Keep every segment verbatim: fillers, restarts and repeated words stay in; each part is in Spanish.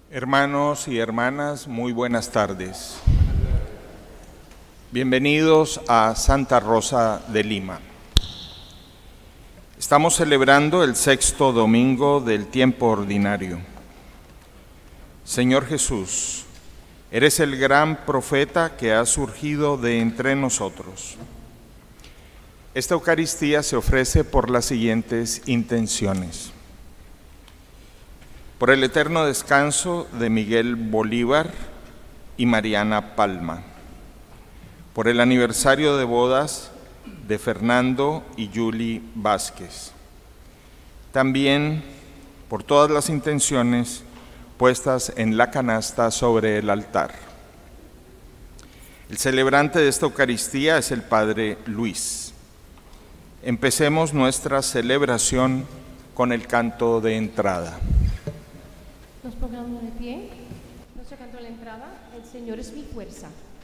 Hermanos y hermanas, muy buenas tardes. Bienvenidos a Santa Rosa de Lima. Estamos celebrando el sexto domingo del tiempo ordinario. Señor Jesús, eres el gran profeta que ha surgido de entre nosotros. Esta Eucaristía se ofrece por las siguientes intenciones: por el eterno descanso de Miguel Bolívar y Mariana Palma, por el aniversario de bodas de Fernando y Yuli Vázquez, también por todas las intenciones puestas en la canasta sobre el altar. El celebrante de esta Eucaristía es el Padre Luis. Empecemos nuestra celebración con el canto de entrada. Nos pongamos de pie. Nuestro canto de la entrada: El Señor es mi fuerza.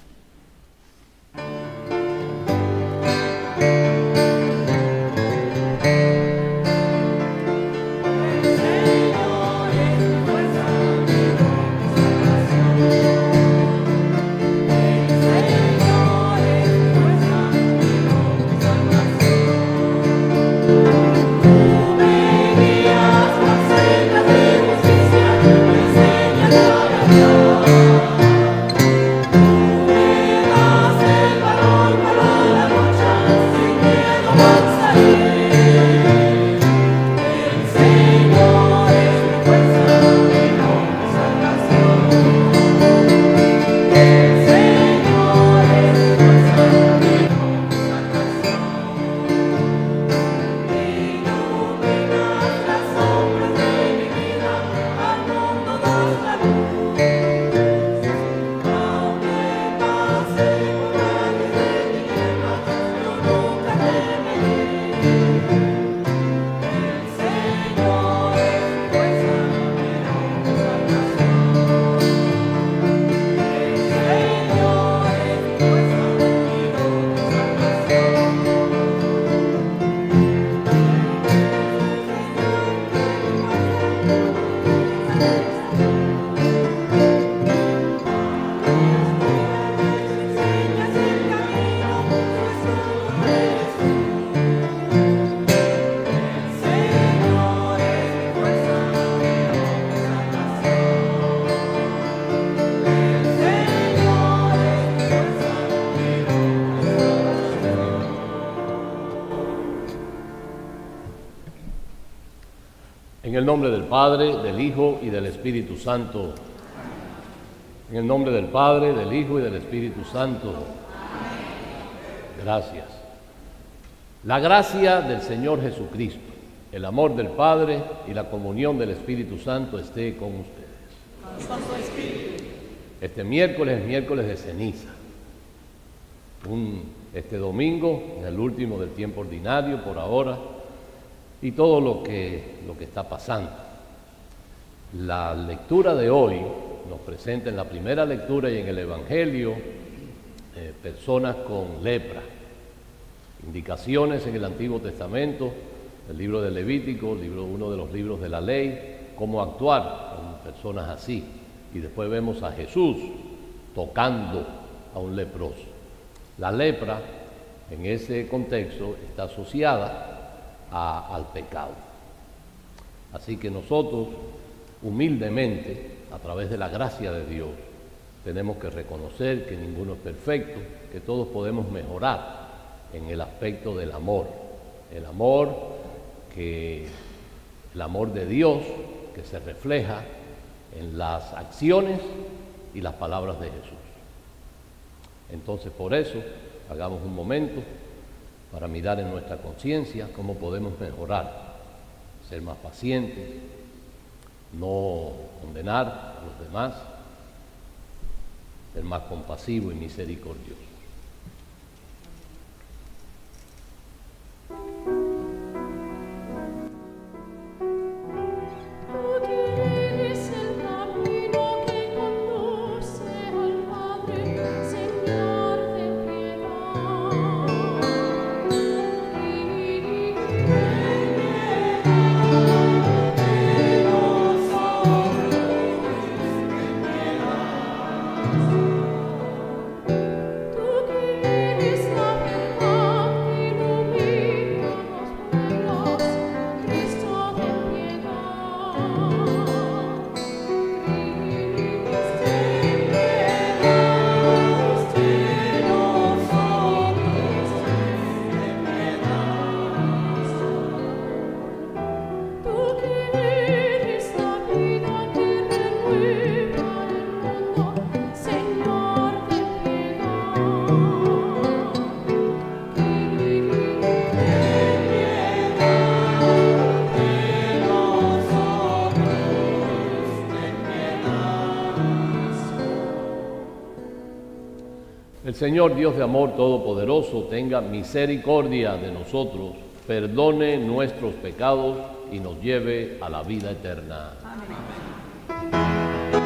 En el nombre del Padre, del Hijo y del Espíritu Santo. En el nombre del Padre, del Hijo y del Espíritu Santo. Gracias. La gracia del Señor Jesucristo, el amor del Padre y la comunión del Espíritu Santo esté con ustedes. Este miércoles es miércoles de ceniza. Un, este domingo, en el último del tiempo ordinario por ahora, y todo lo que, lo que está pasando. La lectura de hoy nos presenta en la primera lectura y en el Evangelio eh, personas con lepra, indicaciones en el Antiguo Testamento, el libro de Levítico, el libro, uno de los libros de la ley, cómo actuar con personas así. Y después vemos a Jesús tocando a un leproso. La lepra, en ese contexto, está asociada A, al pecado. Así que nosotros, humildemente, a través de la gracia de Dios, tenemos que reconocer que ninguno es perfecto, que todos podemos mejorar en el aspecto del amor. El amor que, el amor de Dios que se refleja en las acciones y las palabras de Jesús. Entonces, por eso, hagamos un momento para mirar en nuestra conciencia cómo podemos mejorar, ser más pacientes, no condenar a los demás, ser más compasivo y misericordioso. Señor, El Señor, Dios de amor todopoderoso, tenga misericordia de nosotros, perdone nuestros pecados y nos lleve a la vida eterna. Amén.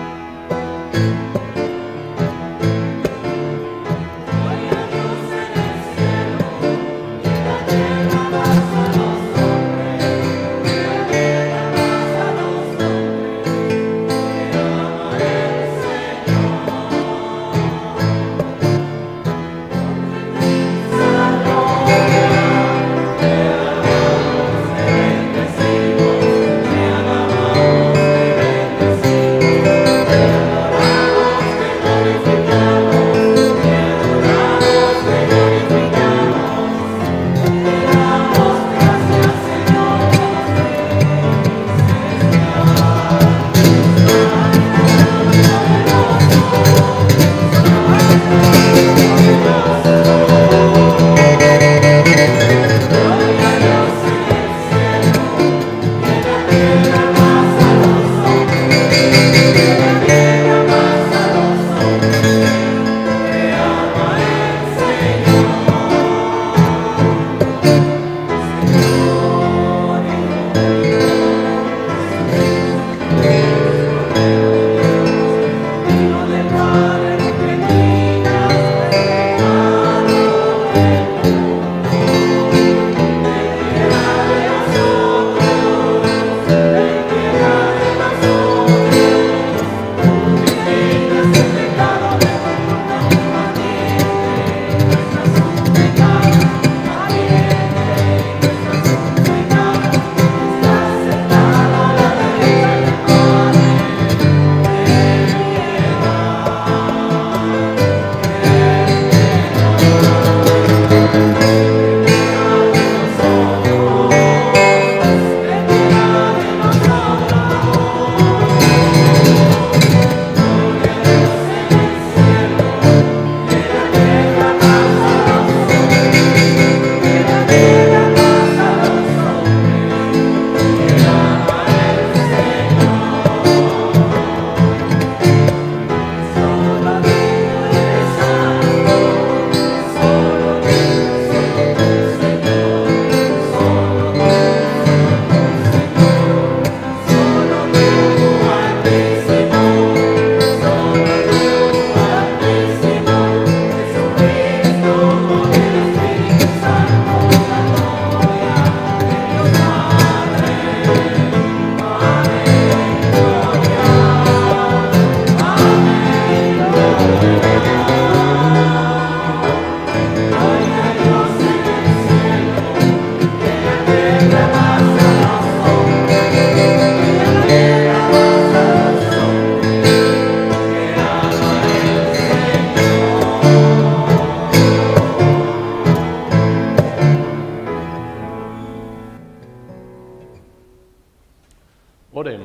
Oremos.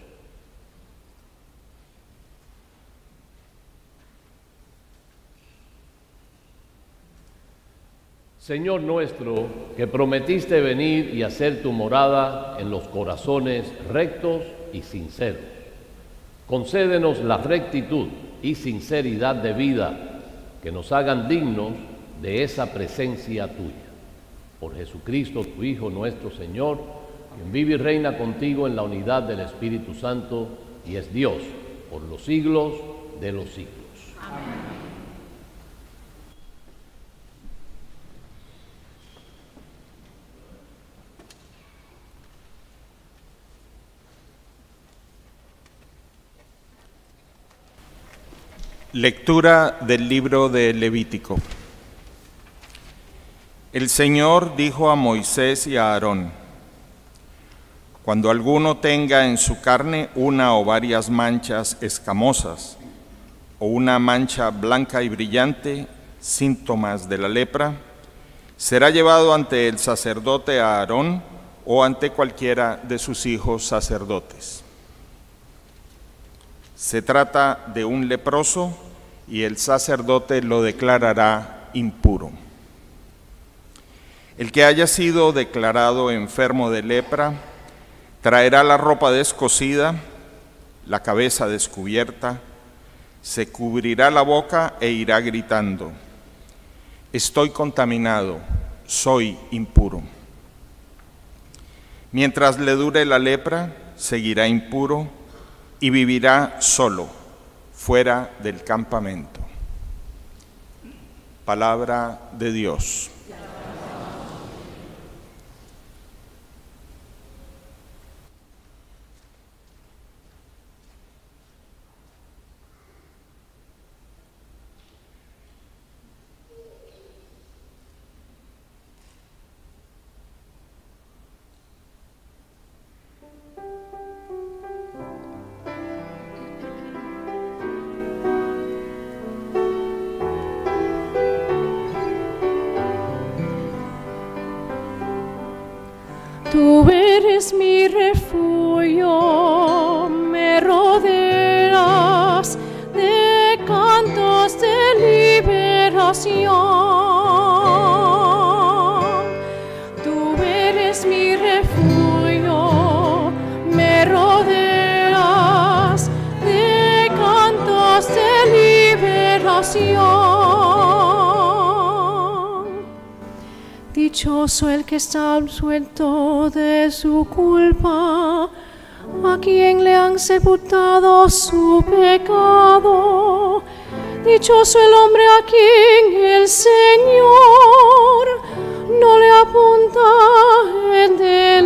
Señor nuestro, que prometiste venir y hacer tu morada en los corazones rectos y sinceros, concédenos la rectitud y sinceridad de vida que nos hagan dignos de esa presencia tuya. Por Jesucristo, tu Hijo nuestro Señor, quien vive y reina contigo en la unidad del Espíritu Santo y es Dios por los siglos de los siglos. Amén. Lectura del libro de Levítico. El Señor dijo a Moisés y a Aarón: cuando alguno tenga en su carne una o varias manchas escamosas, o una mancha blanca y brillante, síntomas de la lepra, será llevado ante el sacerdote Aarón o ante cualquiera de sus hijos sacerdotes. Se trata de un leproso y el sacerdote lo declarará impuro. El que haya sido declarado enfermo de lepra traerá la ropa descosida, la cabeza descubierta, se cubrirá la boca e irá gritando: estoy contaminado, soy impuro. Mientras le dure la lepra, seguirá impuro y vivirá solo, fuera del campamento. Palabra de Dios. Tú eres mi refugio, me rodeas de cantos de liberación. Tú eres mi refugio, me rodeas de cantos de liberación. Dichoso el que está absuelto de su culpa, a quien le han sepultado su pecado. Dichoso el hombre a quien el Señor no le apunta el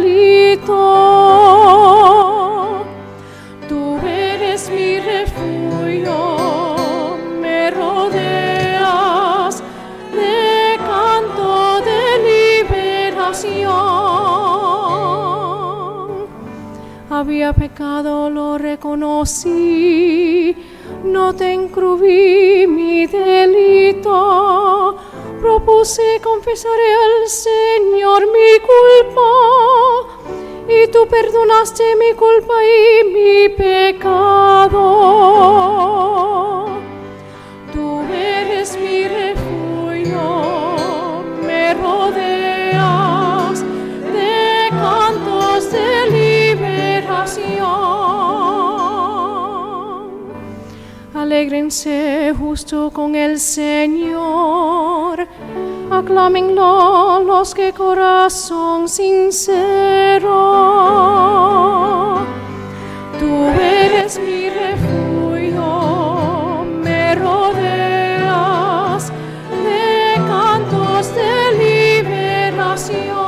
delito. Tú eres mi refugio, me rodeas de canto de liberación. Había pecado, lo reconocí, no te encubrí mi delito. Propuse, confesaré al Señor mi culpa, y tú perdonaste mi culpa y mi pecado. Tú eres mi refugio, me rodeas de cantos de liberación. Alégrense justo con el Señor, aclámenlo los que corazón sincero. Tú eres mi refugio, me rodeas de cantos de liberación.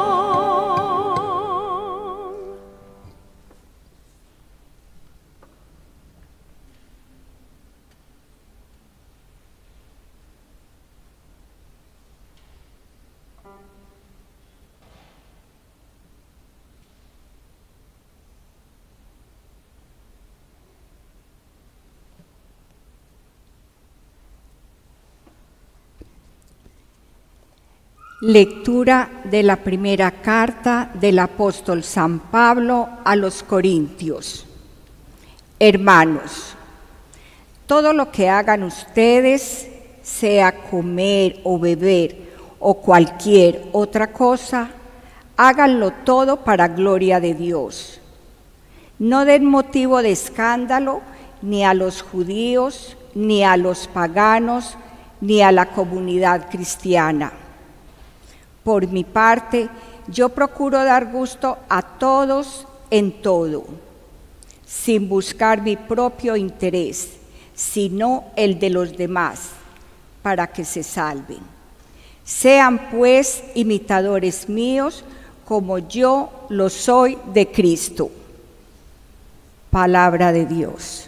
Lectura de la primera carta del apóstol San Pablo a los Corintios. Hermanos, todo lo que hagan ustedes, sea comer o beber o cualquier otra cosa, háganlo todo para gloria de Dios. No den motivo de escándalo ni a los judíos, ni a los paganos, ni a la comunidad cristiana. Por mi parte, yo procuro dar gusto a todos en todo, sin buscar mi propio interés, sino el de los demás, para que se salven. Sean pues imitadores míos, como yo lo soy de Cristo. Palabra de Dios.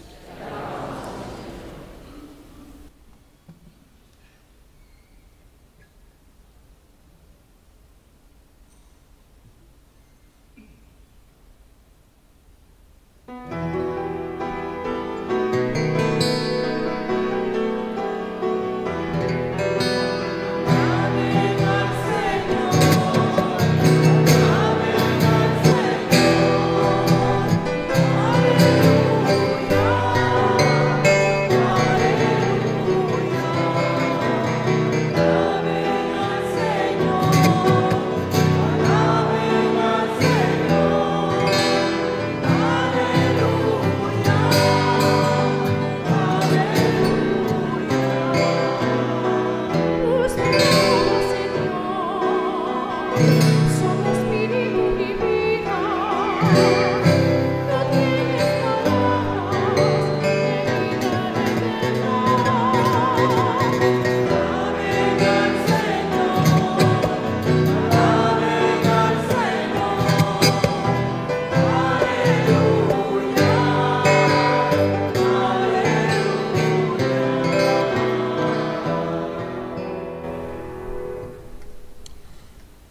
Aleluya.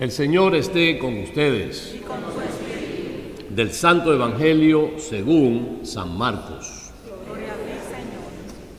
El Señor esté con ustedes. Del Santo Evangelio según San Marcos. Gloria a ti, Señor.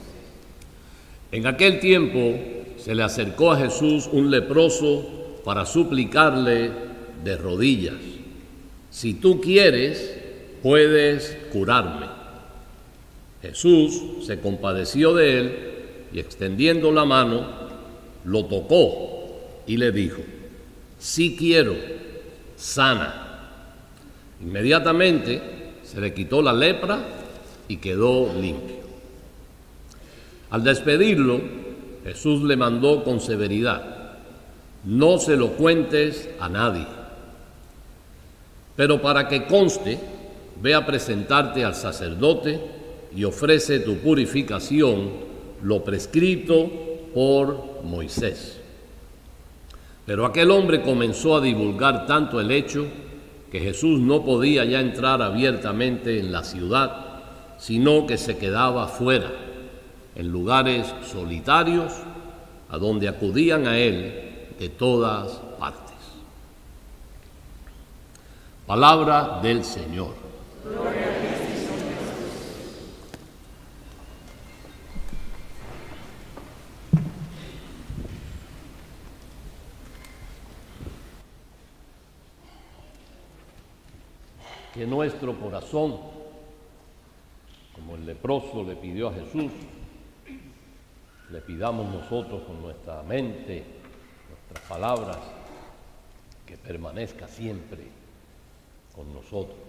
En aquel tiempo se le acercó a Jesús un leproso para suplicarle de rodillas: si tú quieres, puedes curarme. Jesús se compadeció de él y extendiendo la mano, lo tocó y le dijo: sí quiero, sana. Inmediatamente se le quitó la lepra y quedó limpio. Al despedirlo, Jesús le mandó con severidad: no se lo cuentes a nadie. Pero para que conste, ve a presentarte al sacerdote y ofrece tu purificación, lo prescrito por Moisés. Pero aquel hombre comenzó a divulgar tanto el hecho que Jesús no podía ya entrar abiertamente en la ciudad, sino que se quedaba fuera, en lugares solitarios, a donde acudían a él de todas partes. Palabra del Señor. Gloria a ti, Señor. Que nuestro corazón, como el leproso le pidió a Jesús, le pidamos nosotros con nuestra mente, nuestras palabras, que permanezca siempre con nosotros.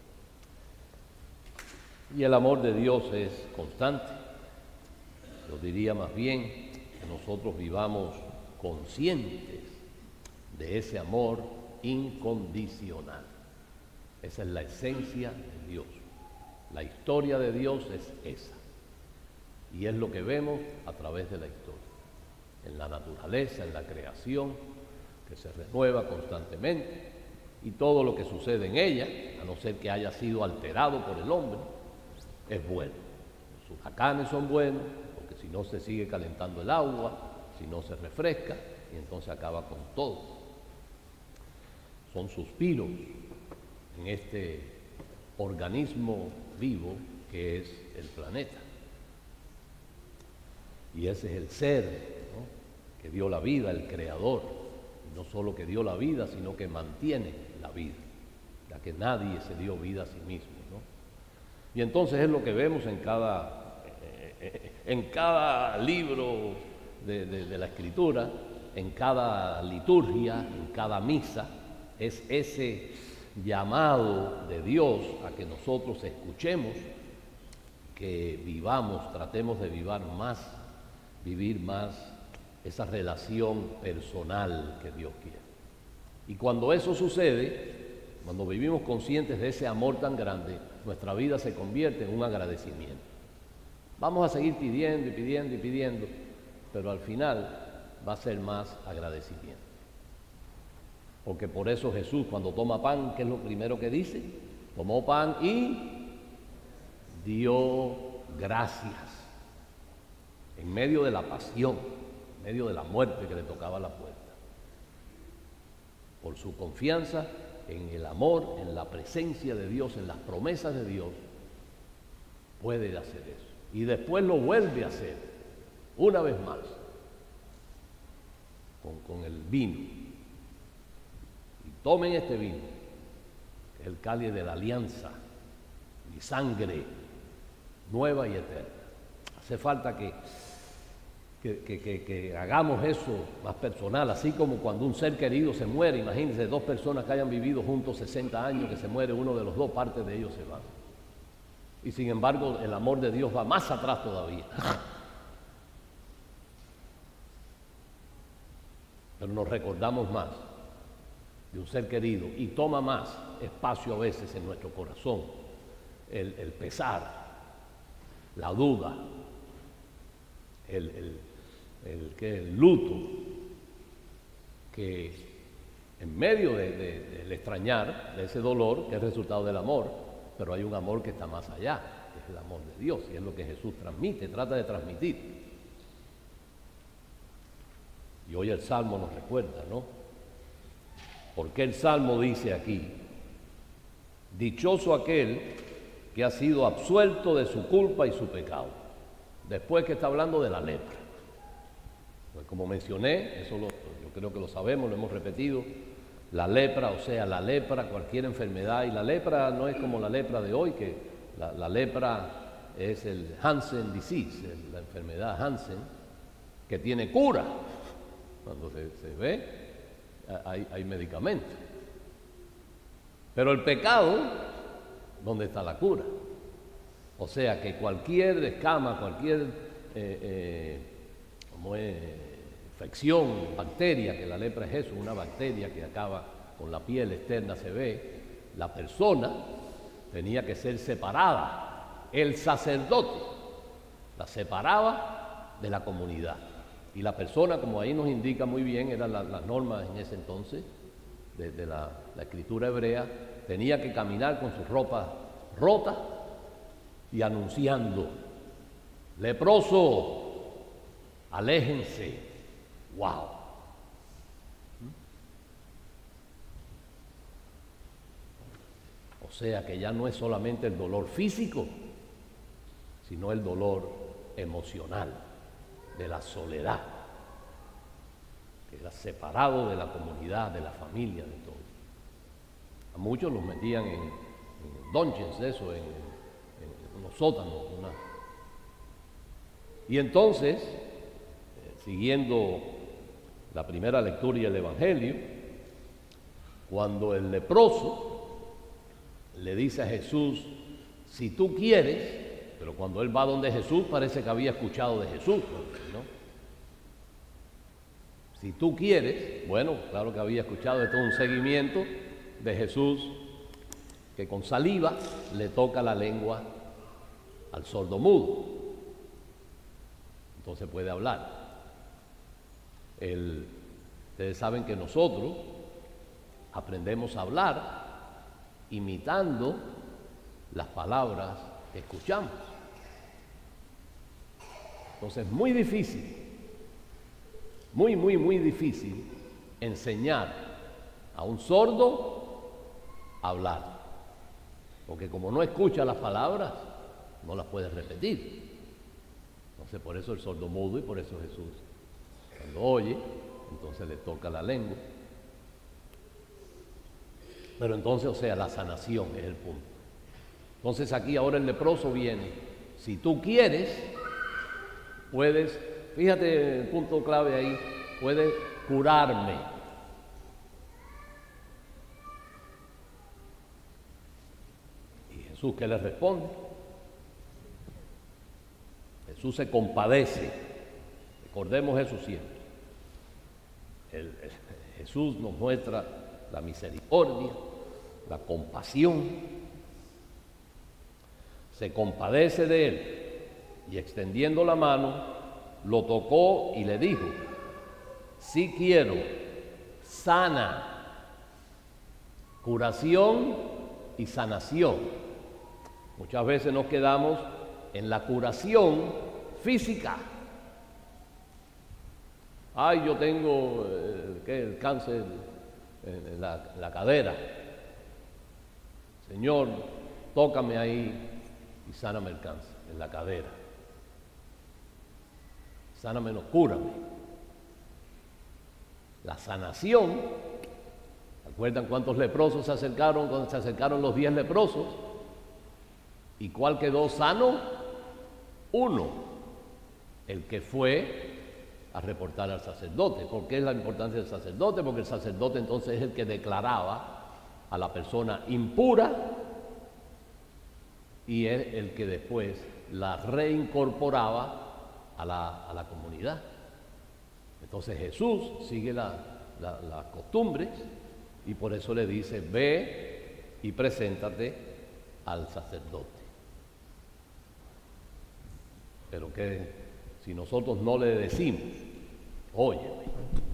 Y el amor de Dios es constante. Yo diría más bien que nosotros vivamos conscientes de ese amor incondicional. Esa es la esencia de Dios. La historia de Dios es esa. Y es lo que vemos a través de la historia. En la naturaleza, en la creación, que se renueva constantemente. Y todo lo que sucede en ella, a no ser que haya sido alterado por el hombre, es bueno. Los huracanes son buenos, porque si no se sigue calentando el agua, si no se refresca, y entonces acaba con todo. Son suspiros en este organismo vivo que es el planeta. Y ese es el ser, ¿no?, que dio la vida, el creador. Y no solo que dio la vida, sino que mantiene la vida, ya que nadie se dio vida a sí mismo, ¿no? Y entonces es lo que vemos en cada, eh, en cada libro de, de, de la Escritura, en cada liturgia, en cada misa, es ese llamado de Dios a que nosotros escuchemos, que vivamos, tratemos de vivir más, vivir más esa relación personal que Dios quiere. Y cuando eso sucede, cuando vivimos conscientes de ese amor tan grande, nuestra vida se convierte en un agradecimiento. Vamos a seguir pidiendo y pidiendo y pidiendo, pero al final va a ser más agradecimiento. Porque por eso Jesús, cuando toma pan, ¿qué es lo primero que dice? Tomó pan y dio gracias. En medio de la pasión, en medio de la muerte que le tocaba la puerta. Por su confianza en el amor, en la presencia de Dios, en las promesas de Dios, puede hacer eso. Y después lo vuelve a hacer, una vez más, con, con el vino. Y tomen este vino, que es el cáliz de la alianza, mi sangre nueva y eterna. Hace falta que, que, que, que, que hagamos eso más personal, así como cuando un ser querido se muere. Imagínense dos personas que hayan vivido juntos sesenta años, que se muere uno de los dos, parte de ellos se va. Y sin embargo, el amor de Dios va más atrás todavía. Pero nos recordamos más de un ser querido y toma más espacio a veces en nuestro corazón el, el pesar, la duda, el, el, el, que el luto, que en medio de, de, del extrañar, de ese dolor, que es resultado del amor, pero hay un amor que está más allá, que es el amor de Dios, y es lo que Jesús transmite, trata de transmitir. Y hoy el Salmo nos recuerda, ¿no?, Porque el Salmo dice aquí, dichoso aquel que ha sido absuelto de su culpa y su pecado. Después que está hablando de la lepra. Pues como mencioné, eso lo, yo creo que lo sabemos, lo hemos repetido, la lepra, o sea, la lepra, cualquier enfermedad, y la lepra no es como la lepra de hoy, que la, la lepra es el Hansen disease, la enfermedad Hansen, que tiene cura. Cuando se, se ve, hay, hay medicamentos. Pero el pecado, ¿dónde está la cura? O sea que cualquier escama, cualquier eh, eh, como es, infección, bacteria, que la lepra es eso, una bacteria que acaba con la piel externa, se ve, la persona tenía que ser separada. El sacerdote la separaba de la comunidad. Y la persona, como ahí nos indica muy bien, eran las, las normas en ese entonces, de, de la, la escritura hebrea, tenía que caminar con sus ropas rotas y anunciando, leproso, aléjense. ¡Wow! O sea que ya no es solamente el dolor físico, sino el dolor emocional de la soledad, que era separado de la comunidad, de la familia, de todo. A muchos los metían en, en dungeons, eso, en, en, en los sótanos. Una... Y entonces, eh, siguiendo la primera lectura y el Evangelio, cuando el leproso le dice a Jesús, si tú quieres, pero cuando él va donde Jesús parece que había escuchado de Jesús, ¿no? Si tú quieres, bueno, claro que había escuchado de todo un seguimiento de Jesús que con saliva le toca la lengua al sordomudo. Entonces puede hablar. El, ustedes saben que nosotros aprendemos a hablar imitando las palabras que escuchamos. Entonces es muy difícil, muy, muy, muy difícil enseñar a un sordo a hablar, porque como no escucha las palabras, no las puede repetir. Entonces por eso el sordomudo y por eso Jesús, cuando oye, entonces le toca la lengua. Pero entonces, o sea, la sanación es el punto. Entonces aquí ahora el leproso viene, si tú quieres, puedes, fíjate el punto clave ahí, puedes curarme. ¿Y Jesús qué le responde? Jesús se compadece, recordemos eso siempre. El, el, Jesús nos muestra la misericordia, la compasión, se compadece de él y extendiendo la mano, lo tocó y le dijo, sí quiero, sana, curación y sanación. Muchas veces nos quedamos en la curación física. Ay, yo tengo eh, ¿qué? el cáncer en la, la cadera. Señor, tócame ahí y sáname el cáncer en la cadera. Sáname, no, cúrame. La sanación, ¿recuerdan cuántos leprosos se acercaron cuando se acercaron los diez leprosos? ¿Y cuál quedó sano? Uno, el que fue a reportar al sacerdote. ¿Por qué es la importancia del sacerdote? Porque el sacerdote entonces es el que declaraba a la persona impura y es el que después la reincorporaba a la, a la comunidad. Entonces Jesús sigue las la, la costumbres y por eso le dice, ve y preséntate al sacerdote. Pero que si nosotros no le decimos, óyeme,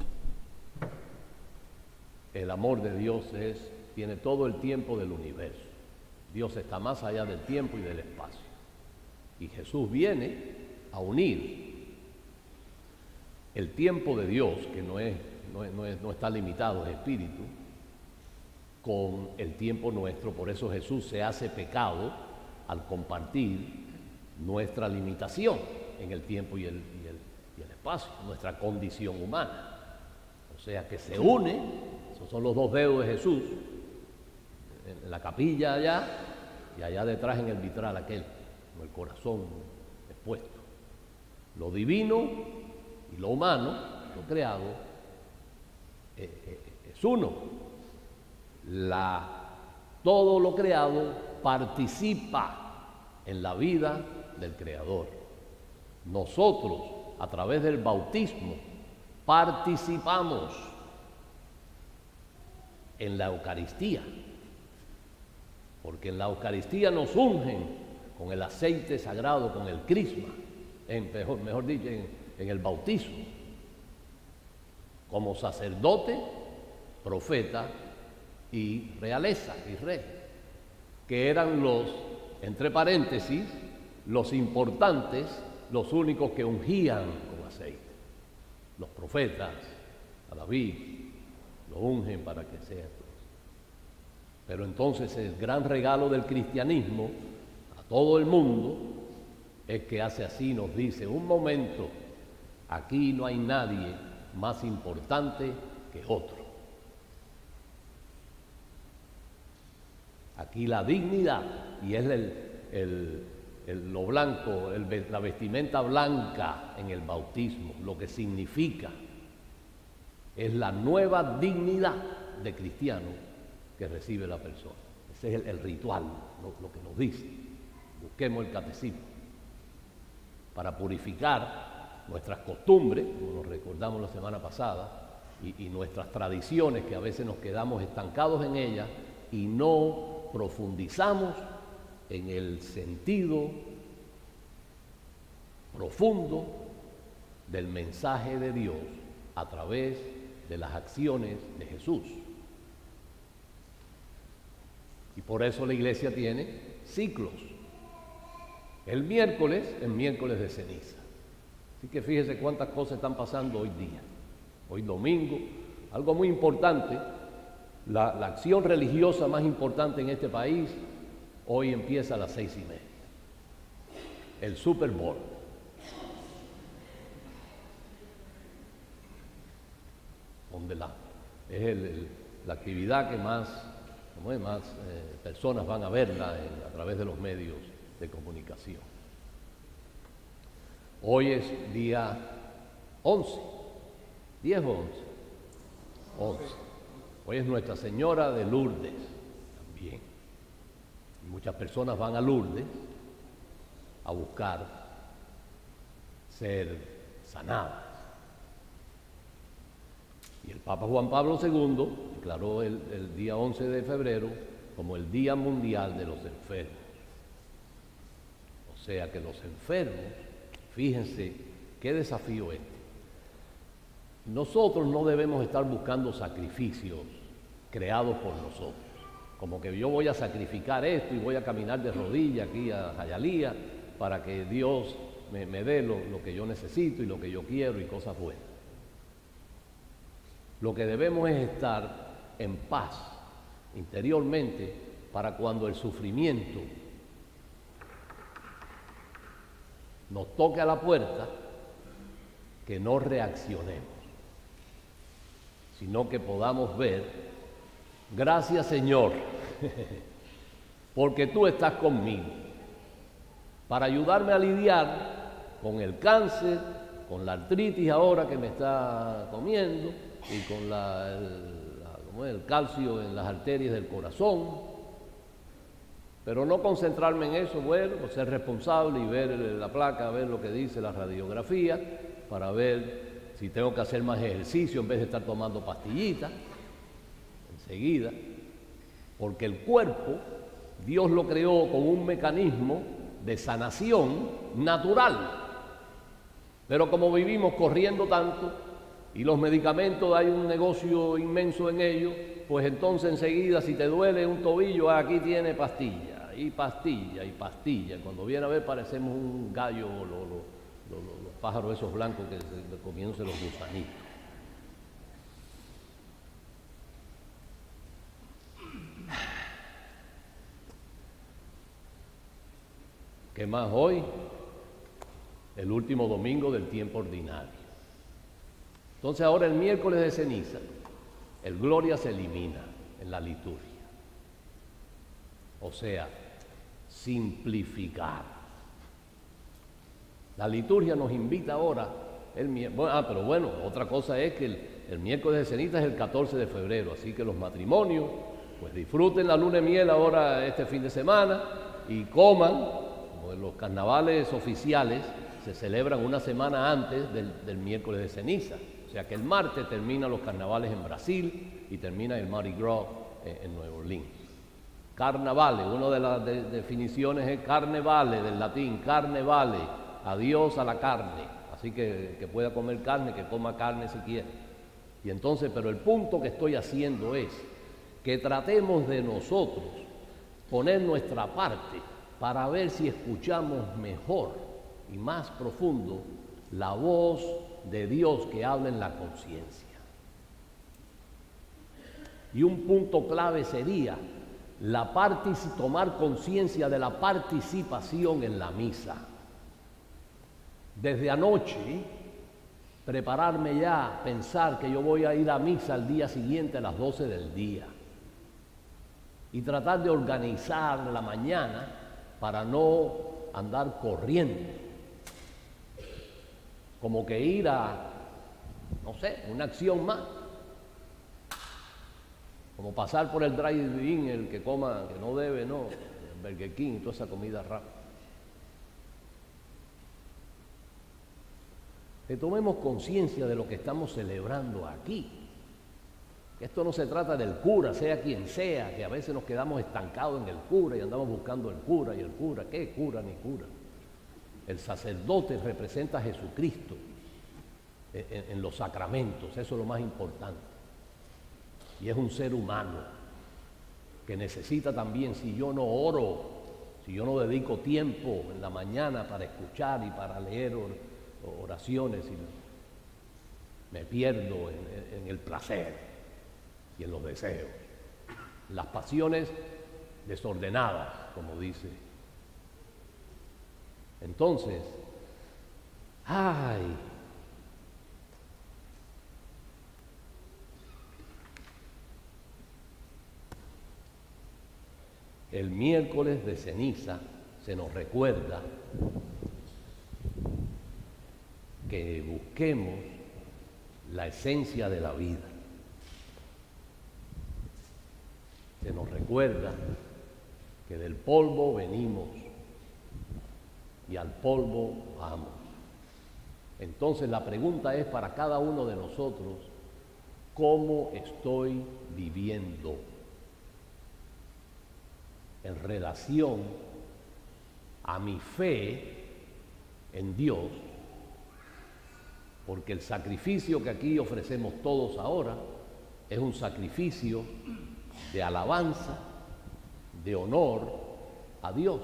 el amor de Dios es, tiene todo el tiempo del universo. Dios está más allá del tiempo y del espacio. Y Jesús viene a unir el tiempo de Dios, que no, es, no, es, no, es, no está limitado, es espíritu, con el tiempo nuestro. Por eso Jesús se hace pecado al compartir nuestra limitación en el tiempo y el, y el, y el espacio, nuestra condición humana. O sea que se une, esos son los dos dedos de Jesús, en la capilla allá y allá detrás en el vitral aquel, con el corazón expuesto. Lo divino y lo humano, lo creado, eh, eh, es uno. La, todo lo creado participa en la vida del Creador. Nosotros, a través del bautismo, participamos en la Eucaristía, porque en la Eucaristía nos ungen con el aceite sagrado, con el crisma, en, mejor, mejor dicho, en, en el bautismo, como sacerdote, profeta y realeza y rey, que eran los, entre paréntesis, los importantes, los únicos que ungían con aceite. Los profetas, a David, lo ungen para que sea. Pero entonces el gran regalo del cristianismo a todo el mundo es que hace así, nos dice, un momento, aquí no hay nadie más importante que otro. Aquí la dignidad, y es el, el, el, lo blanco, el, la vestimenta blanca en el bautismo, lo que significa es la nueva dignidad de cristiano que recibe la persona. Ese es el, el ritual, lo, lo que nos dice. Busquemos el catecismo para purificar nuestras costumbres, como nos recordamos la semana pasada, y, y nuestras tradiciones, que a veces nos quedamos estancados en ellas y no profundizamos en el sentido profundo del mensaje de Dios a través de las acciones de Jesús. Y por eso la iglesia tiene ciclos. El miércoles es miércoles de ceniza. Así que fíjese cuántas cosas están pasando hoy día. Hoy domingo, algo muy importante. La, la acción religiosa más importante en este país hoy empieza a las seis y media. El Super Bowl. Donde la, es el, el, la actividad que más, como es, más eh, personas van a verla en, a través de los medios de comunicación. Hoy es día once. ¿diez o once? once. Hoy es Nuestra Señora de Lourdes también. Y muchas personas van a Lourdes a buscar ser sanadas. Y el Papa Juan Pablo segundo declaró el, el día once de febrero como el Día Mundial de los Enfermos. O sea que los enfermos, fíjense qué desafío este. Nosotros no debemos estar buscando sacrificios creados por nosotros, como que yo voy a sacrificar esto y voy a caminar de rodillas aquí a Jayalía para que Dios me, me dé lo, lo que yo necesito y lo que yo quiero y cosas buenas. Lo que debemos es estar en paz interiormente para cuando el sufrimiento nos toque a la puerta, que no reaccionemos, sino que podamos ver, gracias Señor, porque tú estás conmigo, para ayudarme a lidiar con el cáncer, con la artritis ahora que me está comiendo, y con la, el, la, ¿cómo es? el calcio en las arterias del corazón, pero no concentrarme en eso, bueno, ser responsable y ver la placa, ver lo que dice la radiografía, para ver si tengo que hacer más ejercicio en vez de estar tomando pastillitas enseguida, porque el cuerpo Dios lo creó con un mecanismo de sanación natural, pero como vivimos corriendo tanto y los medicamentos hay un negocio inmenso en ellos, pues entonces enseguida si te duele un tobillo, aquí tiene pastilla y pastilla y pastilla. Cuando viene a ver parecemos un gallo, lo, lo, lo, lo, los pájaros esos blancos que se, comiéndose los gusanitos. ¿Qué más hoy? El último domingo del tiempo ordinario. Entonces ahora el miércoles de ceniza, el Gloria se elimina en la liturgia. O sea, simplificar. La liturgia nos invita ahora, el miércoles, ah, pero bueno, otra cosa es que el, el miércoles de ceniza es el catorce de febrero, así que los matrimonios, pues disfruten la luna de miel ahora este fin de semana y coman, como en los carnavales oficiales se celebran una semana antes del, del miércoles de ceniza. O sea que el martes terminan los carnavales en Brasil y termina el Mardi Gras en, en Nueva Orleans. Carnavale, una de las de, definiciones es carnevale, del latín, carnevale, adiós a la carne. Así que que pueda comer carne, que coma carne si quiere. Y entonces, pero el punto que estoy haciendo es que tratemos de nosotros poner nuestra parte para ver si escuchamos mejor y más profundo la voz de Dios que habla en la conciencia. Y un punto clave sería la partici- tomar conciencia de la participación en la misa. Desde anoche, prepararme ya, pensar que yo voy a ir a misa al día siguiente a las doce del día y tratar de organizar la mañana para no andar corriendo. Como que ir a, no sé, una acción más. Como pasar por el drive-in, el que coma, que no debe, no, el Burger King y toda esa comida rápida. Que tomemos conciencia de lo que estamos celebrando aquí. Que esto no se trata del cura, sea quien sea, que a veces nos quedamos estancados en el cura y andamos buscando el cura y el cura. ¿Qué cura ni cura? El sacerdote representa a Jesucristo en, en los sacramentos, eso es lo más importante. Y es un ser humano que necesita también, si yo no oro, si yo no dedico tiempo en la mañana para escuchar y para leer oraciones, y me pierdo en, en el placer y en los deseos, las pasiones desordenadas, como dice. Entonces, ay, el miércoles de ceniza se nos recuerda que busquemos la esencia de la vida. Se nos recuerda que del polvo venimos y al polvo vamos. Entonces la pregunta es para cada uno de nosotros, ¿cómo estoy viviendo en relación a mi fe en Dios? Porque el sacrificio que aquí ofrecemos todos ahora es un sacrificio de alabanza, de honor a Dios.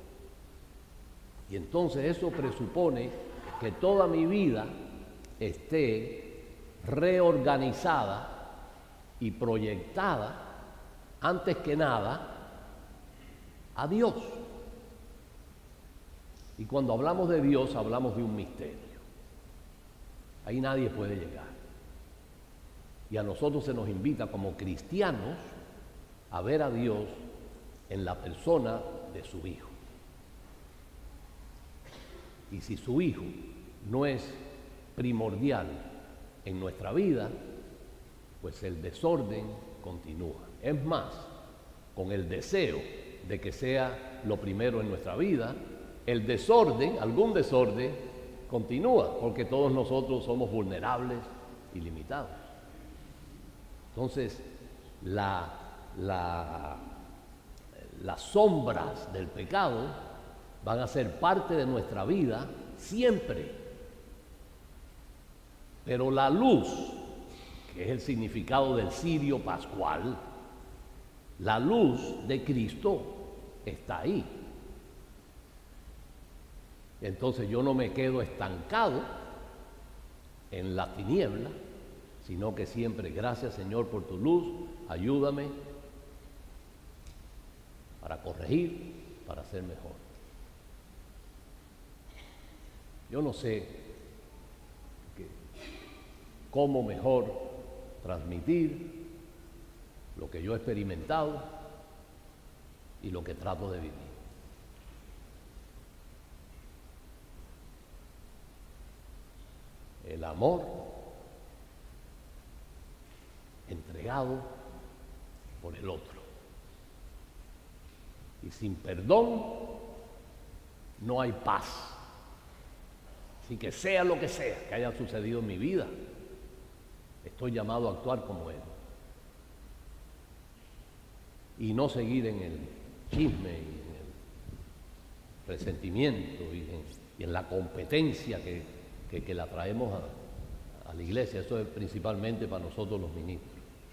Y entonces eso presupone que toda mi vida esté reorganizada y proyectada, antes que nada, a Dios. Y cuando hablamos de Dios, hablamos de un misterio. Ahí nadie puede llegar. Y a nosotros se nos invita como cristianos a ver a Dios en la persona de su Hijo. Y si su Hijo no es primordial en nuestra vida, pues el desorden continúa. Es más, con el deseo de que sea lo primero en nuestra vida, el desorden, algún desorden, continúa, porque todos nosotros somos vulnerables y limitados. Entonces, la, la, las sombras del pecado van a ser parte de nuestra vida siempre. Pero la luz, que es el significado del cirio pascual, la luz de Cristo está ahí. Entonces yo no me quedo estancado en la tiniebla, sino que siempre, gracias Señor por tu luz, ayúdame para corregir, para ser mejor. Yo no sé que, cómo mejor transmitir lo que yo he experimentado y lo que trato de vivir. El amor entregado por el otro. Y sin perdón no hay paz. Así que sea lo que sea que haya sucedido en mi vida, estoy llamado a actuar como Él. Y no seguir en el chisme y en el resentimiento y en, y en la competencia que, que, que la traemos a, a la iglesia. Eso es principalmente para nosotros los ministros.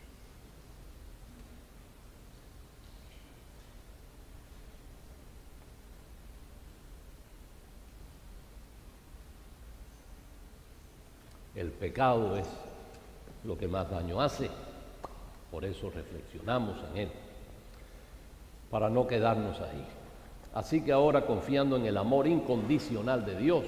El pecado es lo que más daño hace, por eso reflexionamos en él, para no quedarnos ahí. Así que ahora, confiando en el amor incondicional de Dios,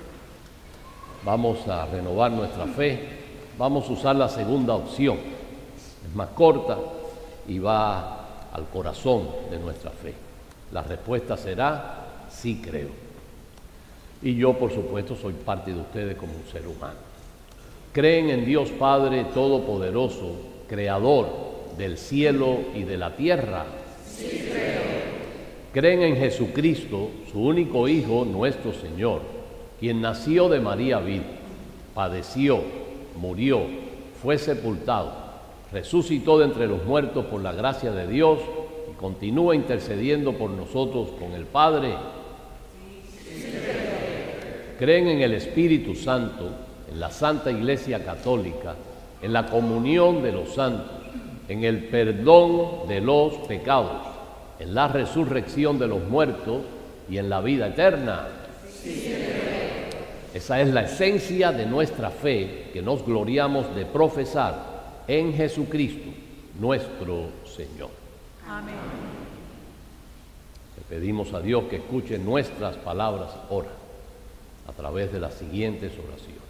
vamos a renovar nuestra fe, vamos a usar la segunda opción, es más corta y va al corazón de nuestra fe. La respuesta será, sí creo. Y yo, por supuesto, soy parte de ustedes como un ser humano. ¿Creen en Dios Padre Todopoderoso, Creador del cielo y de la tierra? Sí, creo. ¿Creen en Jesucristo, su único Hijo, nuestro Señor, quien nació de María Virgen, padeció, murió, fue sepultado, resucitó de entre los muertos por la gracia de Dios y continúa intercediendo por nosotros con el Padre? Sí, creo. ¿Creen en el Espíritu Santo, en la Santa Iglesia Católica, en la comunión de los santos, en el perdón de los pecados, en la resurrección de los muertos y en la vida eterna? Sí, esa es la esencia de nuestra fe, que nos gloriamos de profesar en Jesucristo, nuestro Señor. Amén. Le pedimos a Dios que escuche nuestras palabras ahora, a través de las siguientes oraciones.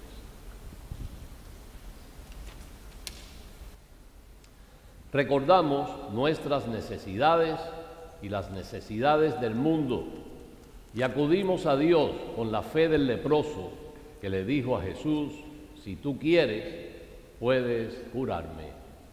Recordamos nuestras necesidades y las necesidades del mundo y acudimos a Dios con la fe del leproso que le dijo a Jesús: si tú quieres, puedes curarme.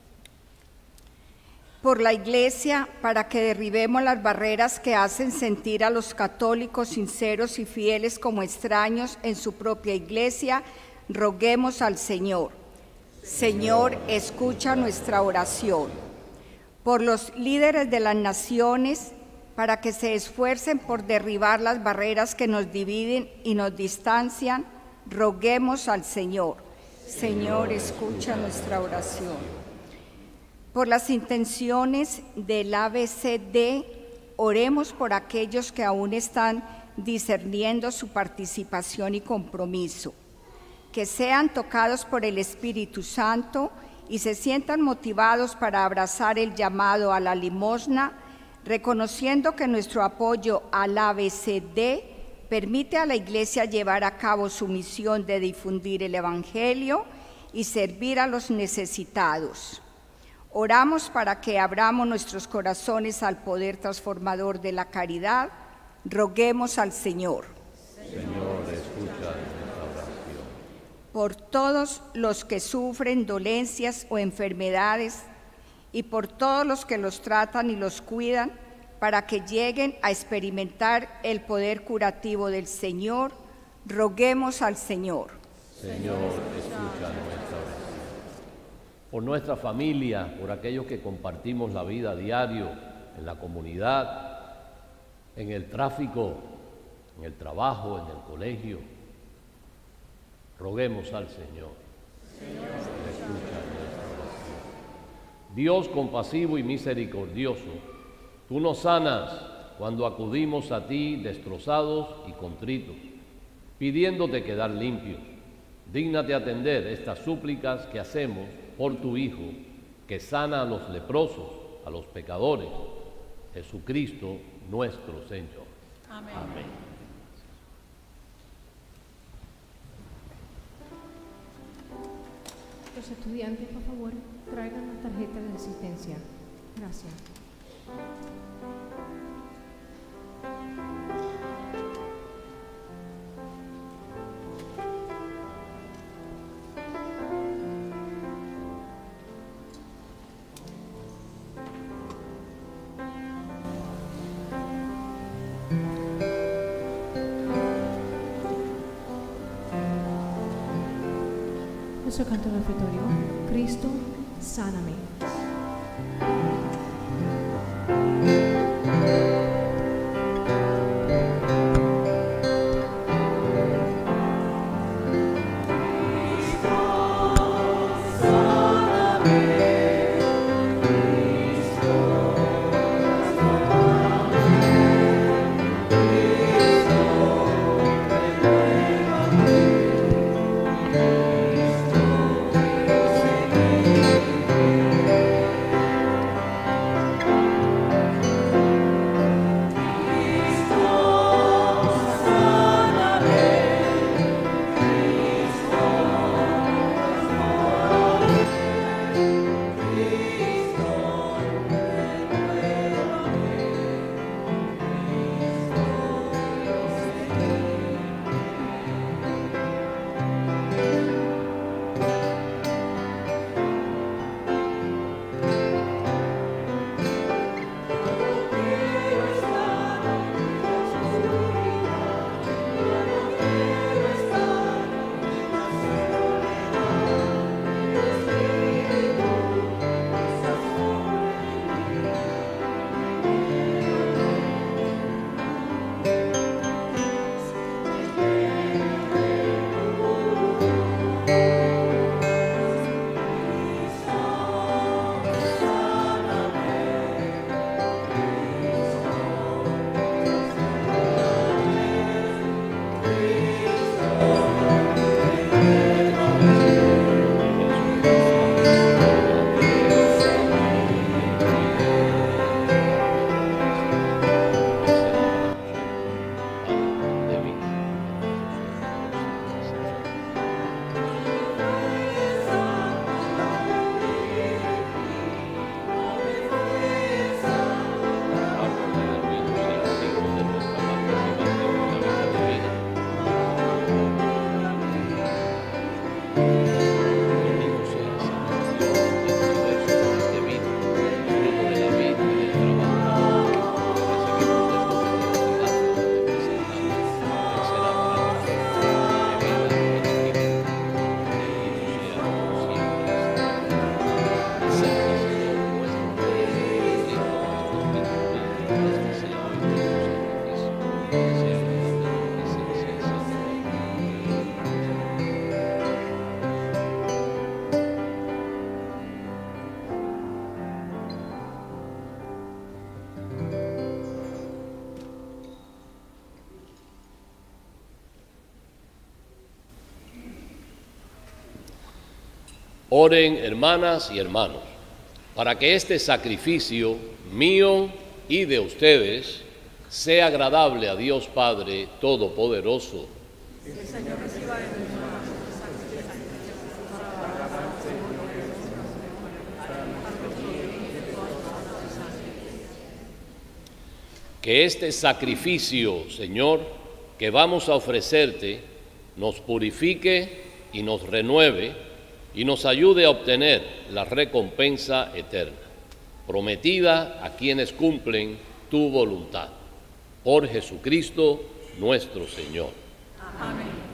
Por la Iglesia, para que derribemos las barreras que hacen sentir a los católicos sinceros y fieles como extraños en su propia Iglesia, roguemos al Señor. Señor, escucha nuestra oración. Por los líderes de las naciones, para que se esfuercen por derribar las barreras que nos dividen y nos distancian, roguemos al Señor. Señor, escucha nuestra oración. Por las intenciones del A B C D, oremos por aquellos que aún están discerniendo su participación y compromiso, que sean tocados por el Espíritu Santo y se sientan motivados para abrazar el llamado a la limosna, reconociendo que nuestro apoyo al A B C D permite a la Iglesia llevar a cabo su misión de difundir el Evangelio y servir a los necesitados. Oramos para que abramos nuestros corazones al poder transformador de la caridad. Roguemos al Señor. Señor, escucha nuestra oración. Por todos los que sufren dolencias o enfermedades y por todos los que los tratan y los cuidan, para que lleguen a experimentar el poder curativo del Señor, roguemos al Señor. Señor, escucha nuestra oración. Por nuestra familia, por aquellos que compartimos la vida a diario en la comunidad, en el tráfico, en el trabajo, en el colegio, roguemos al Señor. Señor, escucha nuestra oración. Dios compasivo y misericordioso, tú nos sanas cuando acudimos a ti destrozados y contritos, pidiéndote quedar limpios. Dígnate atender estas súplicas que hacemos por tu Hijo, que sana a los leprosos, a los pecadores, Jesucristo nuestro Señor. Amén. Amén. Los estudiantes, por favor, traigan las tarjetas de asistencia. Gracias. Nuestro canto del refitorio. Cristo, sáname. Oren, hermanas y hermanos, para que este sacrificio mío y de ustedes sea agradable a Dios Padre Todopoderoso. El Señor reciba de mis manos este sacrificio para la alabanza y gloria de su nombre, para el toda su sangre. Que este sacrificio, Señor, que vamos a ofrecerte, nos purifique y nos renueve y nos ayude a obtener la recompensa eterna, prometida a quienes cumplen tu voluntad. Por Jesucristo nuestro Señor. Amén.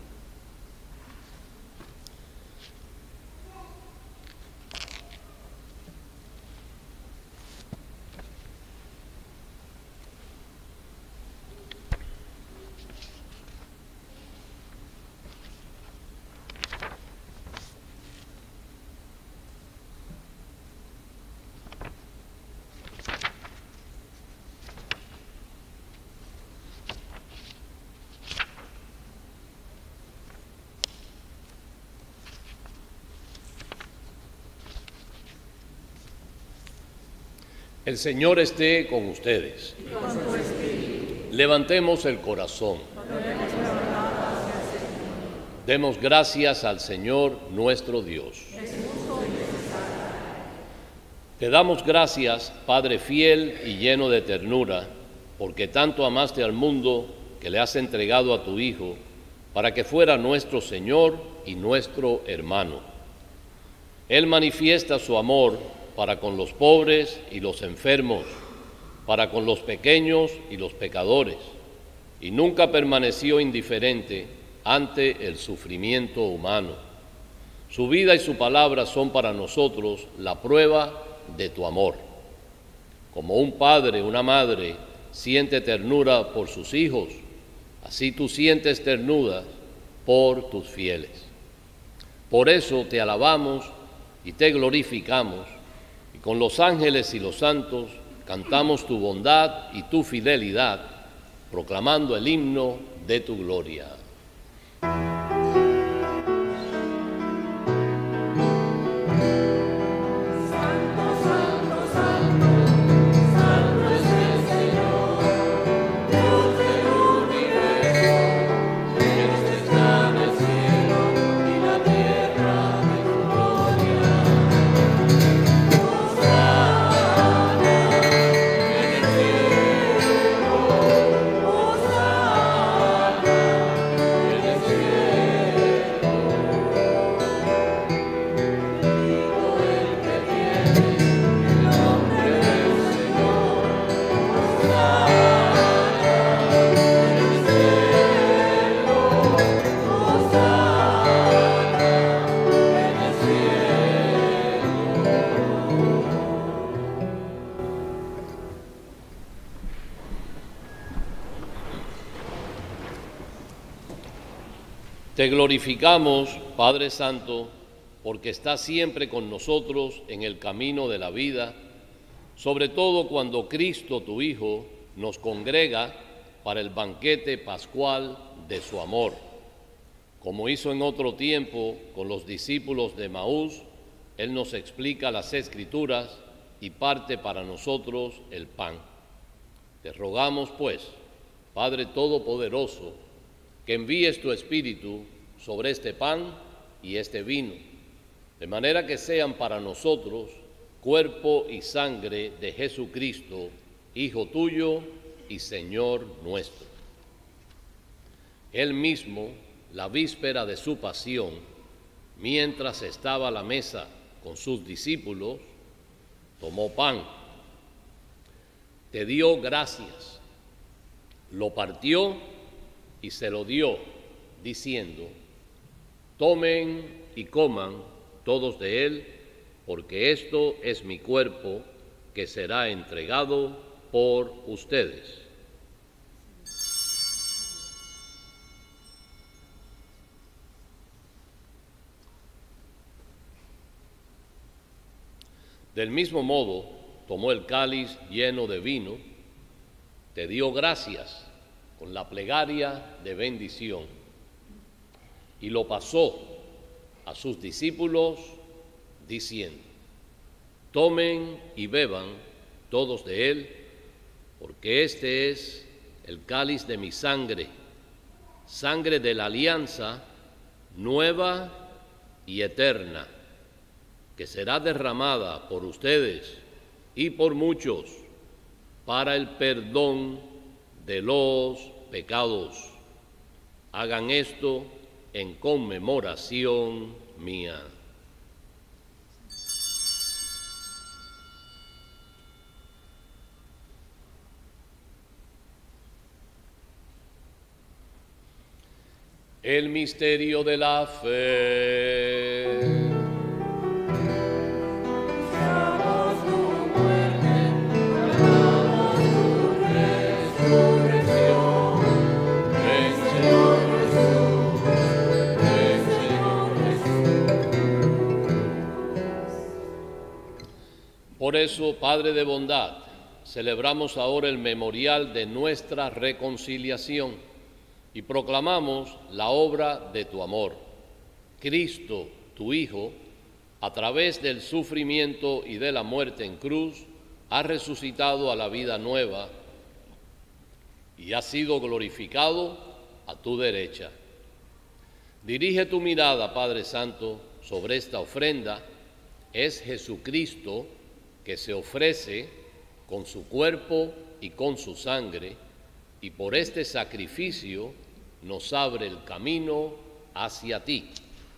El Señor esté con ustedes. Y con tu espíritu. Levantemos el corazón. Demos gracias al Señor nuestro Dios. Te damos gracias, Padre fiel y lleno de ternura, porque tanto amaste al mundo que le has entregado a tu Hijo, para que fuera nuestro Señor y nuestro hermano. Él manifiesta su amor para con los pobres y los enfermos, para con los pequeños y los pecadores, y nunca permaneció indiferente ante el sufrimiento humano. Su vida y su palabra son para nosotros la prueba de tu amor. Como un padre, una madre, siente ternura por sus hijos, así tú sientes ternura por tus fieles. Por eso te alabamos y te glorificamos, y con los ángeles y los santos cantamos tu bondad y tu fidelidad, proclamando el himno de tu gloria. Te glorificamos, Padre Santo, porque estás siempre con nosotros en el camino de la vida, sobre todo cuando Cristo, tu Hijo, nos congrega para el banquete pascual de su amor, como hizo en otro tiempo con los discípulos de Maús. Él nos explica las Escrituras y parte para nosotros el pan. Te rogamos, pues, Padre Todopoderoso, que envíes tu Espíritu sobre este pan y este vino, de manera que sean para nosotros cuerpo y sangre de Jesucristo, Hijo tuyo y Señor nuestro. Él mismo, la víspera de su pasión, mientras estaba a la mesa con sus discípulos, tomó pan, te dio gracias, lo partió y se lo dio, diciendo: tomen y coman todos de él, porque esto es mi cuerpo que será entregado por ustedes. Del mismo modo, tomó el cáliz lleno de vino, te dio gracias con la plegaria de bendición, y lo pasó a sus discípulos diciendo: tomen y beban todos de él, porque este es el cáliz de mi sangre, sangre de la alianza nueva y eterna, que será derramada por ustedes y por muchos para el perdón de los pecados. Hagan esto en conmemoración mía. El misterio de la fe. Por eso, Padre de bondad, celebramos ahora el memorial de nuestra reconciliación y proclamamos la obra de tu amor. Cristo, tu Hijo, a través del sufrimiento y de la muerte en cruz, ha resucitado a la vida nueva y ha sido glorificado a tu derecha. Dirige tu mirada, Padre Santo, sobre esta ofrenda. Es Jesucristo que se ofrece con su cuerpo y con su sangre, y por este sacrificio nos abre el camino hacia ti.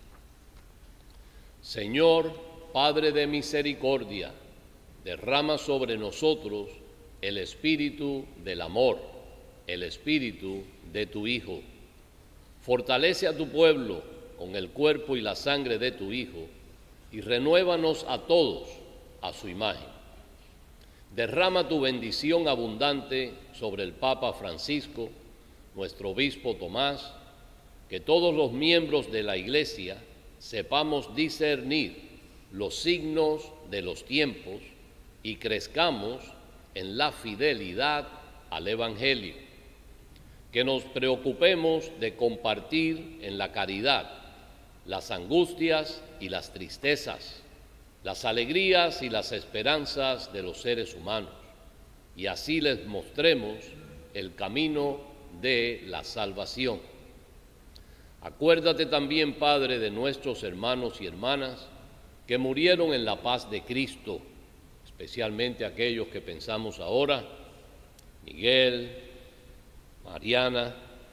Señor, Padre de misericordia, derrama sobre nosotros el espíritu del amor, el espíritu de tu Hijo. Fortalece a tu pueblo con el cuerpo y la sangre de tu Hijo y renuévanos a todos a su imagen. Derrama tu bendición abundante sobre el Papa Francisco, nuestro obispo Tomás, que todos los miembros de la Iglesia sepamos discernir los signos de los tiempos y crezcamos en la fidelidad al Evangelio. Que nos preocupemos de compartir en la caridad las angustias y las tristezas, las alegrías y las esperanzas de los seres humanos, y así les mostremos el camino de la salvación. Acuérdate también, Padre, de nuestros hermanos y hermanas que murieron en la paz de Cristo, especialmente aquellos que pensamos ahora, Miguel, Mariana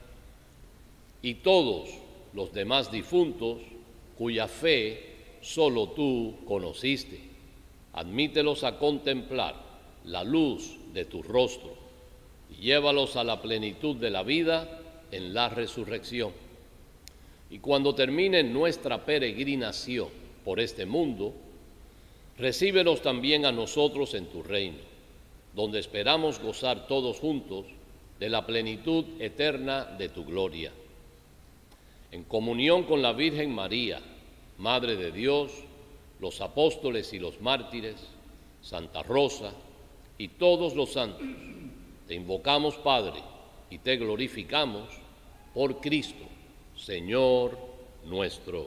y todos los demás difuntos cuya fe solo tú conociste. Admítelos a contemplar la luz de tu rostro y llévalos a la plenitud de la vida en la resurrección. Y cuando termine nuestra peregrinación por este mundo, recíbenos también a nosotros en tu reino, donde esperamos gozar todos juntos de la plenitud eterna de tu gloria. En comunión con la Virgen María, Madre de Dios, los apóstoles y los mártires, Santa Rosa y todos los santos, te invocamos, Padre, y te glorificamos por Cristo, Señor nuestro.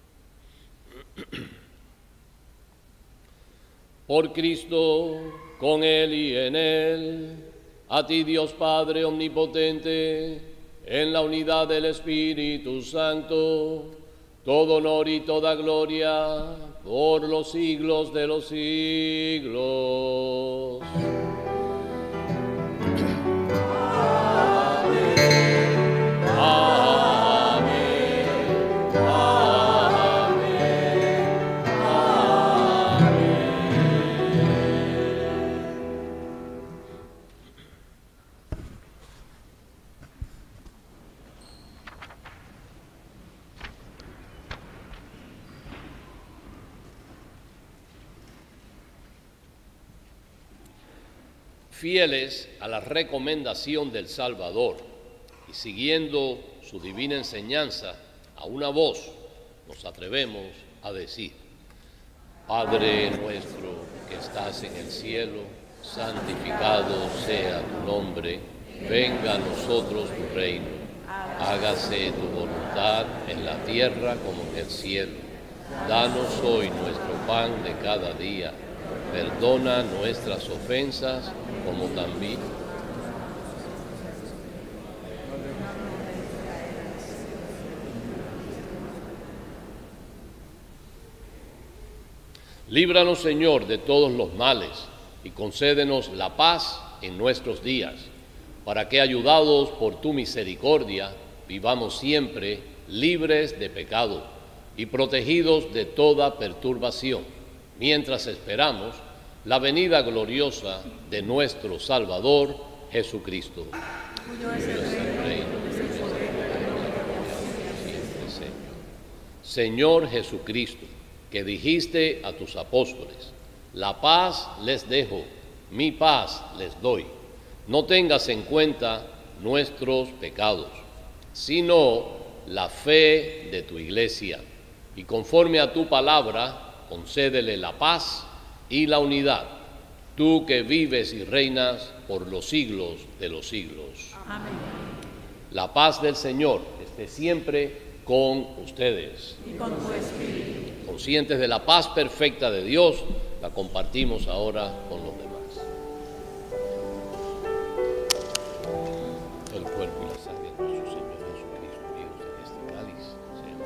Por Cristo, con Él y en Él, a ti Dios Padre omnipotente, en la unidad del Espíritu Santo, todo honor y toda gloria por los siglos de los siglos. Amén. Amén. Fieles a la recomendación del Salvador y siguiendo su divina enseñanza, a una voz nos atrevemos a decir: Padre nuestro que estás en el cielo, santificado sea tu nombre, venga a nosotros tu reino, hágase tu voluntad en la tierra como en el cielo. Danos hoy nuestro pan de cada día, perdona nuestras ofensas como también líbranos, Señor, de todos los males y concédenos la paz en nuestros días, para que, ayudados por tu misericordia, vivamos siempre libres de pecado y protegidos de toda perturbación, mientras esperamos la venida gloriosa de nuestro Salvador, Jesucristo. Tuyo es el reino, es el poder, Señor Jesucristo, que dijiste a tus apóstoles: la paz les dejo, mi paz les doy. No tengas en cuenta nuestros pecados, sino la fe de tu iglesia, y conforme a tu palabra, concédele la paz y la unidad, tú que vives y reinas por los siglos de los siglos. Amén. La paz del Señor esté siempre con ustedes. Y con tu espíritu. Conscientes de la paz perfecta de Dios, la compartimos ahora con los demás. El cuerpo y la sangre de nuestro Señor Jesucristo, unidos en este cáliz, sean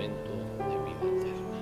sacramento de vida eterna.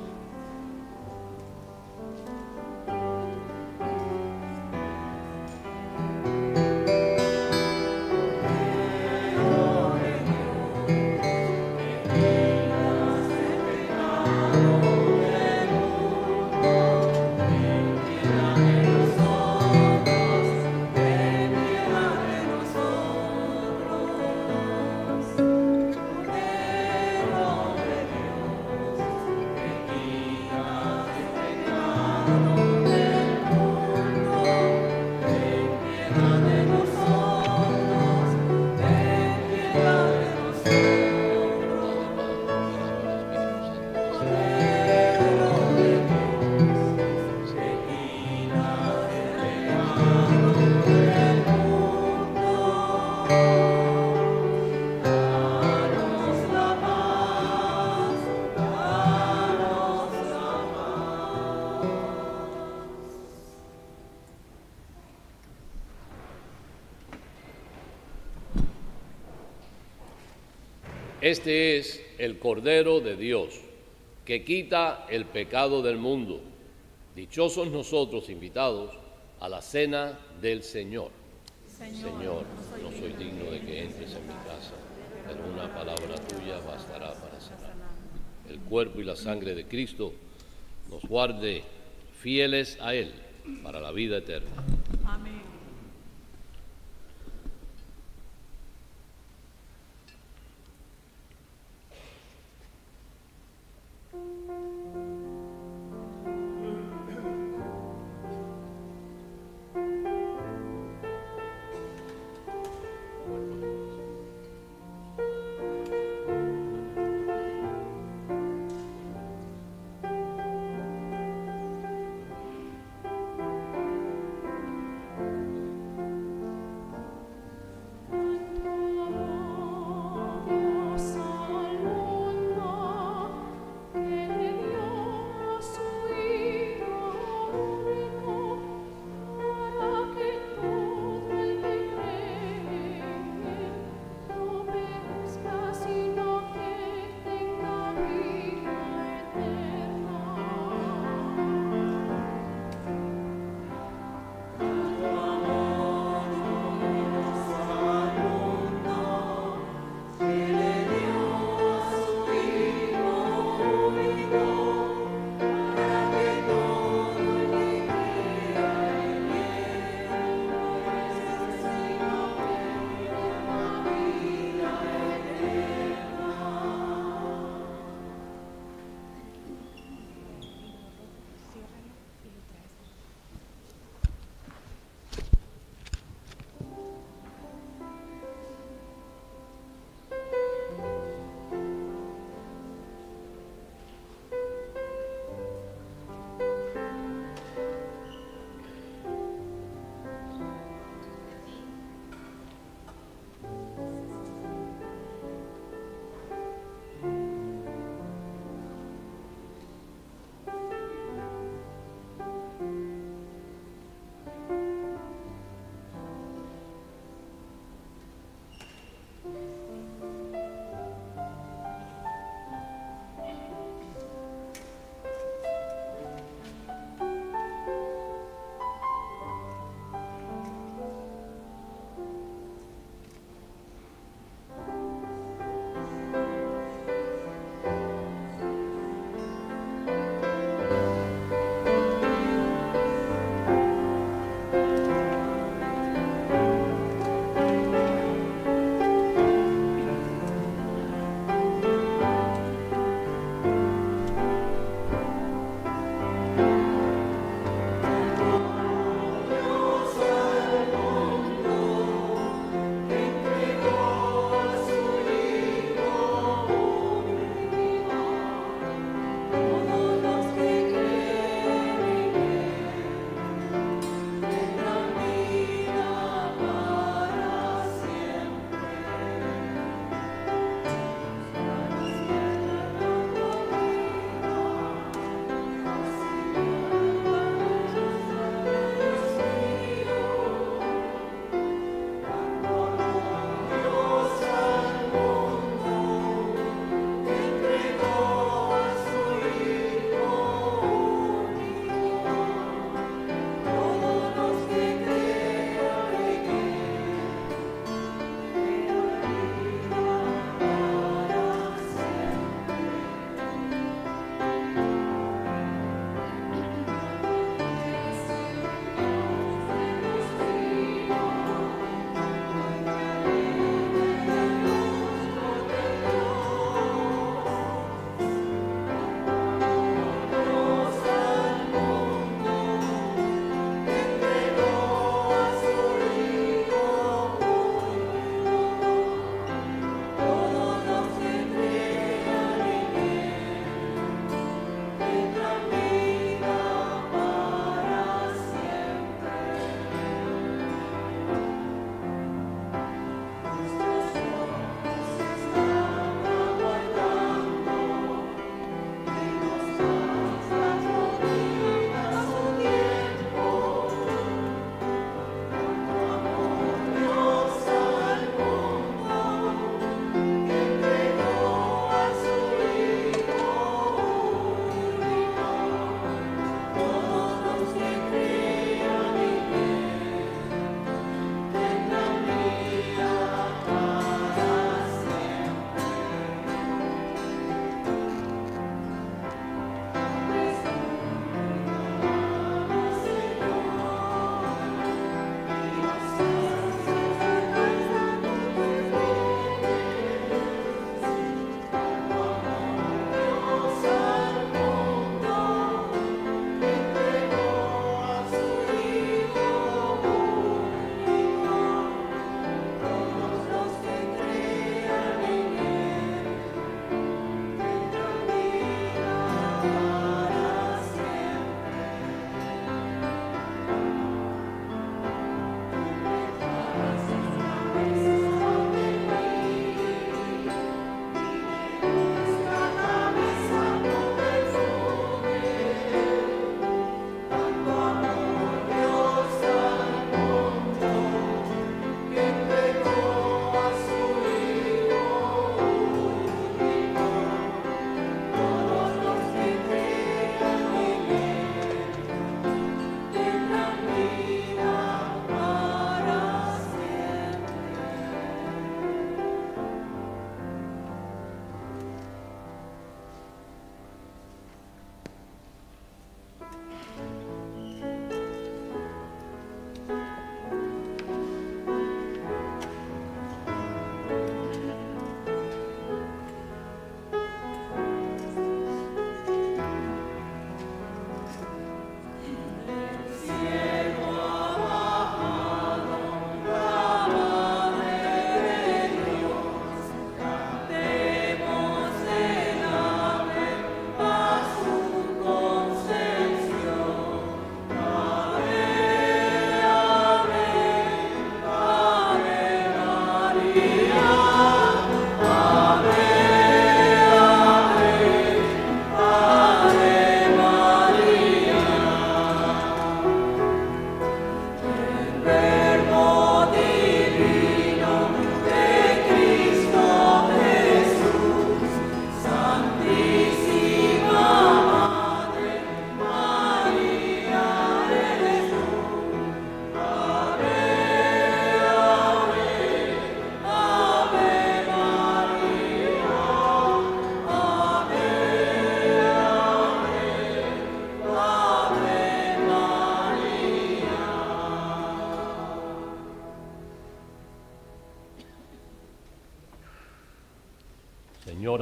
Este es el Cordero de Dios, que quita el pecado del mundo. Dichosos nosotros invitados a la cena del Señor. Señor, Señor, no soy digno de que entres en mi casa, pero una palabra tuya bastará para sanar. El cuerpo y la sangre de Cristo nos guarde fieles a Él para la vida eterna. Amén.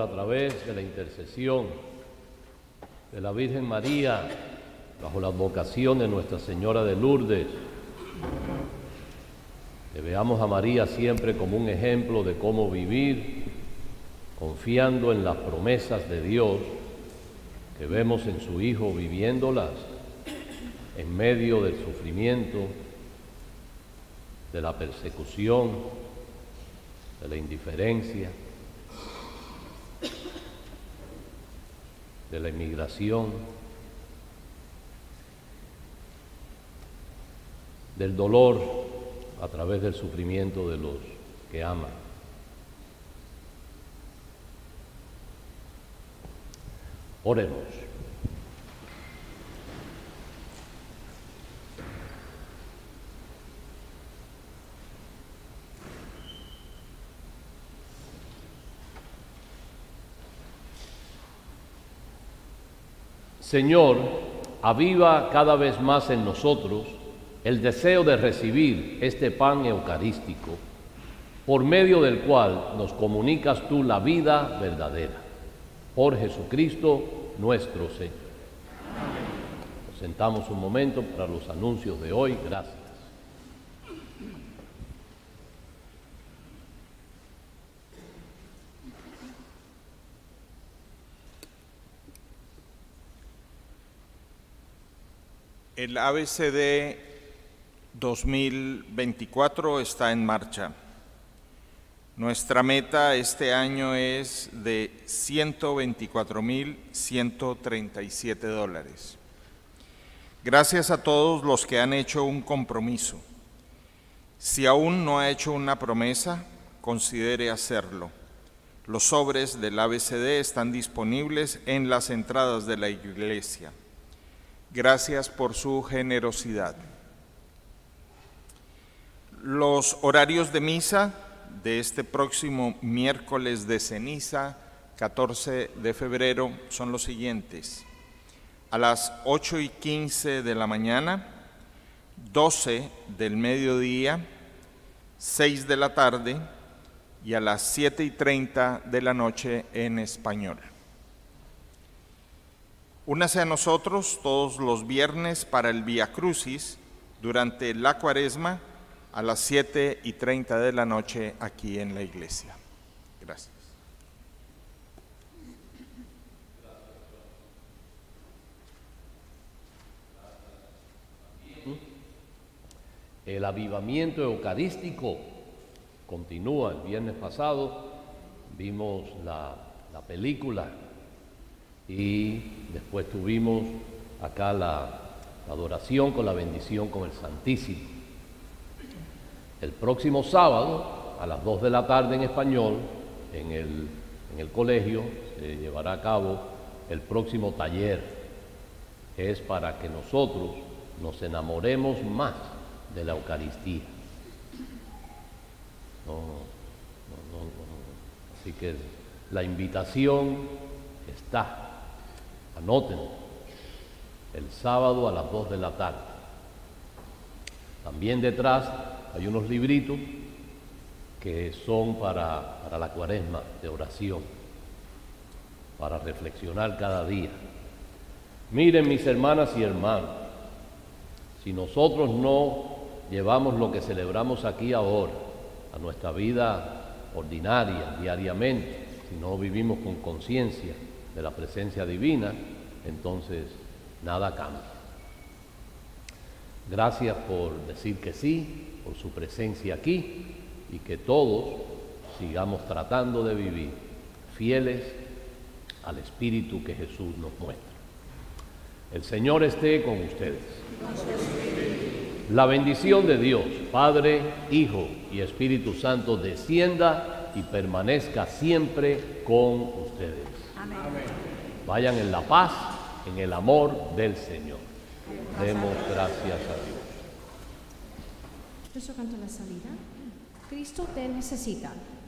a través de la intercesión de la Virgen María, bajo la advocación de Nuestra Señora de Lourdes, que veamos a María siempre como un ejemplo de cómo vivir, confiando en las promesas de Dios, que vemos en su Hijo viviéndolas en medio del sufrimiento, de la persecución, de la indiferencia, de la inmigración, del dolor a través del sufrimiento de los que aman. Oremos. Señor, aviva cada vez más en nosotros el deseo de recibir este pan eucarístico, por medio del cual nos comunicas tú la vida verdadera. Por Jesucristo nuestro Señor. Amén. Nos sentamos un momento para los anuncios de hoy. Gracias. El A B C D dos mil veinticuatro está en marcha. Nuestra meta este año es de ciento veinticuatro mil ciento treinta y siete dólares. Gracias a todos los que han hecho un compromiso. Si aún no ha hecho una promesa, considere hacerlo. Los sobres del A B C D están disponibles en las entradas de la iglesia. Gracias por su generosidad. Los horarios de misa de este próximo miércoles de ceniza, catorce de febrero, son los siguientes: a las ocho y quince de la mañana, doce del mediodía, seis de la tarde y a las siete y treinta de la noche en español. Únase a nosotros todos los viernes para el Vía Crucis durante la Cuaresma a las siete y treinta de la noche aquí en la iglesia. Gracias. El avivamiento eucarístico continúa. El viernes pasado vimos la, la película y después tuvimos acá la, la adoración con la bendición con el Santísimo. El próximo sábado, a las dos de la tarde en español, en el, en el colegio, se llevará a cabo el próximo taller. Es para que nosotros nos enamoremos más de la Eucaristía. No, no, no, no. Así que la invitación está. Anótenlo. El sábado a las dos de la tarde. También detrás hay unos libritos que son para, para la Cuaresma de oración, para reflexionar cada día. Miren, mis hermanas y hermanos, si nosotros no llevamos lo que celebramos aquí ahora a nuestra vida ordinaria, diariamente, si no vivimos con conciencia de la presencia divina, entonces nada cambia. Gracias por decir que sí, por su presencia aquí, y que todos sigamos tratando de vivir fieles al Espíritu que Jesús nos muestra. El Señor esté con ustedes. La bendición de Dios, Padre, Hijo y Espíritu Santo, descienda y permanezca siempre con ustedes. Amén. Vayan en la paz, en el amor del Señor. Demos gracias a Dios. Nuestro canto a la salida. Cristo te necesita.